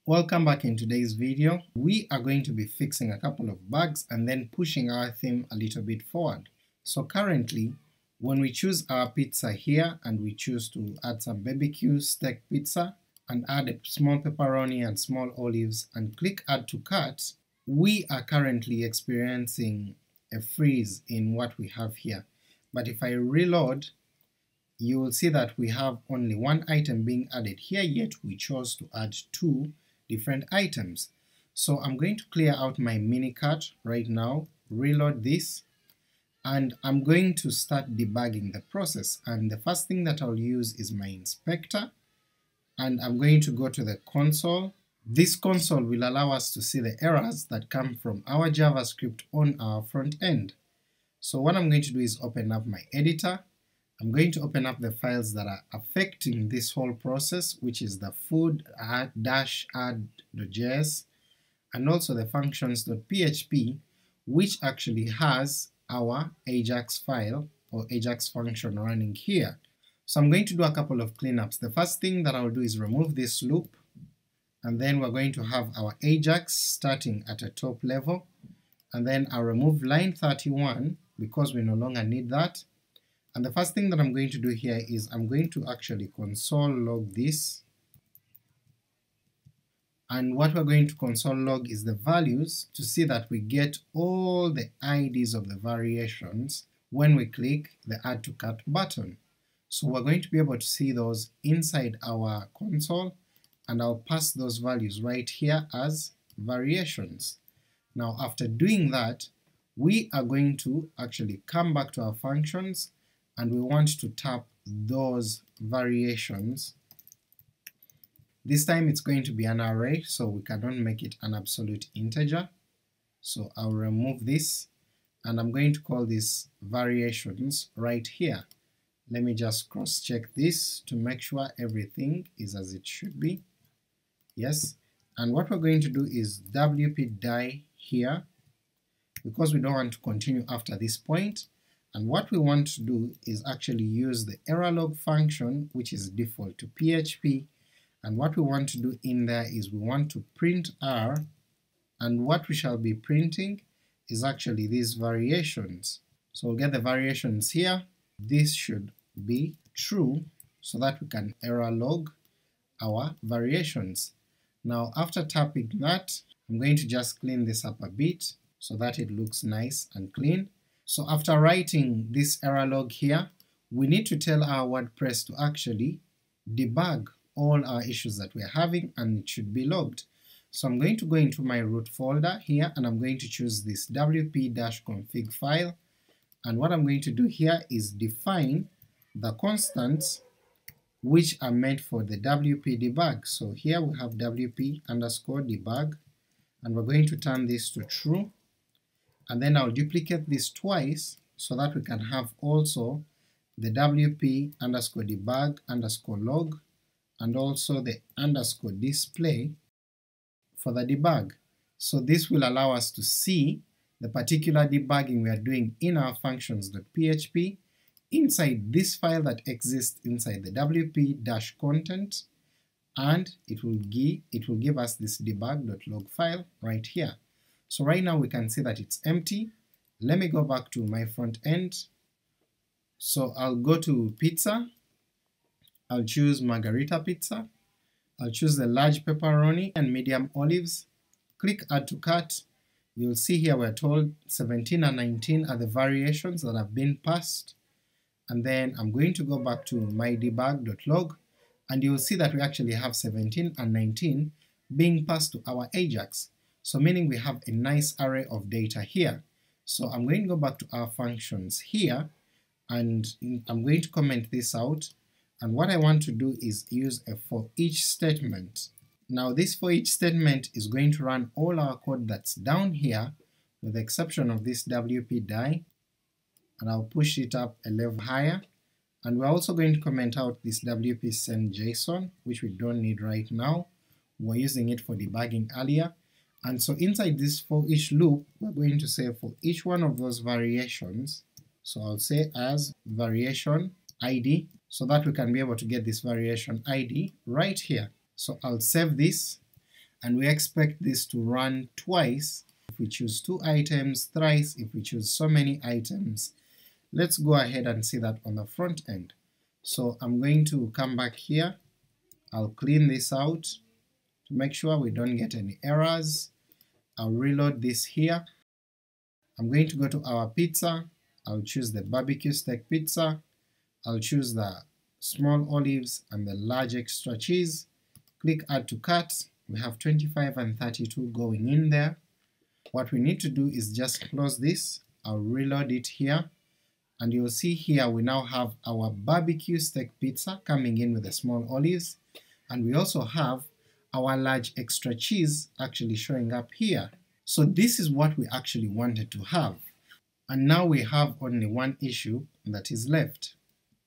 Welcome back. In today's video we are going to be fixing a couple of bugs and then pushing our theme a little bit forward. So currently when we choose our pizza here and we choose to add some BBQ steak pizza and add a small pepperoni and small olives and click add to cart, we are currently experiencing a freeze in what we have here. But if I reload, you will see that we have only one item being added here, yet we chose to add two different items. So I'm going to clear out my mini cart right now, reload this, and I'm going to start debugging the process. And the first thing that I'll use is my inspector, and I'm going to go to the console. This console will allow us to see the errors that come from our JavaScript on our front end. So what I'm going to do is open up my editor. I'm going to open up the files that are affecting this whole process, which is the food-add.js and also the functions.php, which actually has our Ajax file or Ajax function running here. So I'm going to do a couple of cleanups. The first thing that I'll do is remove this loop, and then we're going to have our Ajax starting at a top level, and then I'll remove line 31 because we no longer need that. And the first thing that I'm going to do here is I'm going to actually console log this, and what we're going to console log is the values to see that we get all the IDs of the variations when we click the add to cart button. So we're going to be able to see those inside our console, and I'll pass those values right here as variations. Now after doing that, we are going to actually come back to our functions, and we want to tap those variations. This time it's going to be an array, so we cannot make it an absolute integer. So I'll remove this, and I'm going to call this variations right here. Let me just cross check this to make sure everything is as it should be. Yes, and what we're going to do is wp die here, because we don't want to continue after this point. And what we want to do is actually use the errorlog function, which is default to PHP, and what we want to do in there is we want to print r, and what we shall be printing is actually these variations. So we'll get the variations here. This should be true so that we can error log our variations. Now after tapping that, I'm going to just clean this up a bit so that it looks nice and clean. So after writing this error log here, we need to tell our WordPress to actually debug all our issues that we're having, and it should be logged. So I'm going to go into my root folder here, and I'm going to choose this wp-config file, and what I'm going to do here is define the constants which are meant for the wp debug. So here we have wp_debug, and we're going to turn this to true, and then I'll duplicate this twice so that we can have also the wp_debug_log and also the _display for the debug. So this will allow us to see the particular debugging we are doing in our functions.php inside this file that exists inside the wp-content, and it will give us this debug.log file right here. So right now we can see that it's empty. Let me go back to my front end. So I'll go to pizza, I'll choose margarita pizza, I'll choose the large pepperoni and medium olives, click add to cart. You'll see here we're told 17 and 19 are the variations that have been passed, and then I'm going to go back to my debug.log, and you'll see that we actually have 17 and 19 being passed to our Ajax. So meaning we have a nice array of data here. So I'm going to go back to our functions here, and I'm going to comment this out, and what I want to do is use a for each statement. Now this for each statement is going to run all our code that's down here, with the exception of this wp die, and I'll push it up a level higher, and we're also going to comment out this wp send JSON, which we don't need right now, we're using it for debugging earlier. And so inside this for each loop, we're going to say for each one of those variations, so I'll say as variation id, so that we can be able to get this variation id right here. So I'll save this, and we expect this to run twice if we choose 2 items, thrice if we choose so many items. Let's go ahead and see that on the front end. So I'm going to come back here, I'll clean this out to make sure we don't get any errors. I'll reload this here. I'm going to go to our pizza, I'll choose the barbecue steak pizza, I'll choose the small olives and the large extra cheese, click add to cart. We have 25 and 32 going in there. What we need to do is just close this, I'll reload it here, and you'll see here we now have our barbecue steak pizza coming in with the small olives, and we also have our large extra cheese actually showing up here. So this is what we actually wanted to have, and now we have only one issue that is left.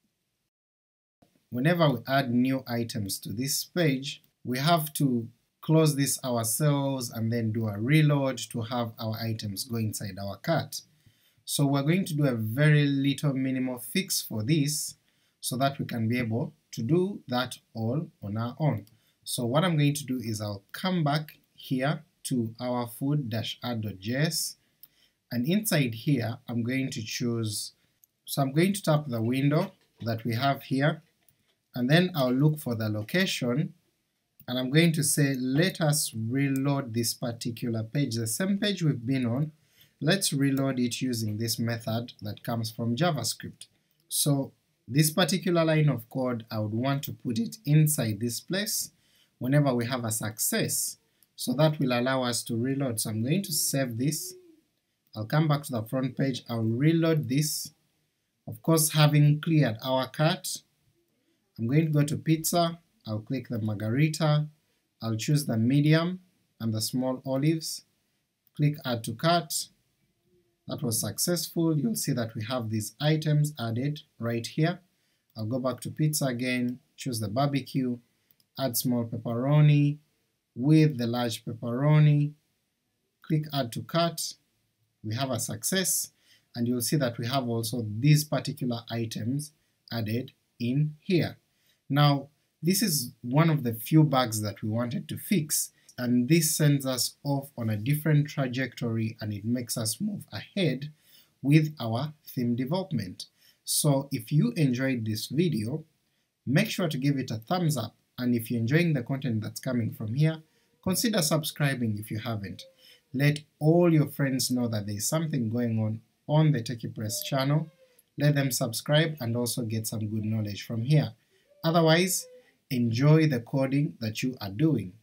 Whenever we add new items to this page, we have to close this ourselves and then do a reload to have our items go inside our cart. So we're going to do a very little minimal fix for this so that we can be able to do that all on our own. So what I'm going to do is I'll come back here to our food-add.js, and inside here I'm going to choose, so I'm going to tap the window that we have here, and then I'll look for the location, and I'm going to say let us reload this particular page, the same page we've been on, let's reload it using this method that comes from JavaScript. So this particular line of code I would want to put it inside this place whenever we have a success, so that will allow us to reload. So I'm going to save this, I'll come back to the front page, I'll reload this, of course having cleared our cart. I'm going to go to pizza, I'll click the margarita, I'll choose the medium and the small olives, click add to cart. That was successful. You'll see that we have these items added right here. I'll go back to pizza again, choose the barbecue, add small pepperoni with the large pepperoni, click add to cart. We have a success, and you'll see that we have also these particular items added in here. Now this is one of the few bugs that we wanted to fix, and this sends us off on a different trajectory and it makes us move ahead with our theme development. So if you enjoyed this video, make sure to give it a thumbs up, and if you're enjoying the content that's coming from here, consider subscribing if you haven't. Let all your friends know that there's something going on the TechiePress channel, let them subscribe and also get some good knowledge from here. Otherwise, enjoy the coding that you are doing.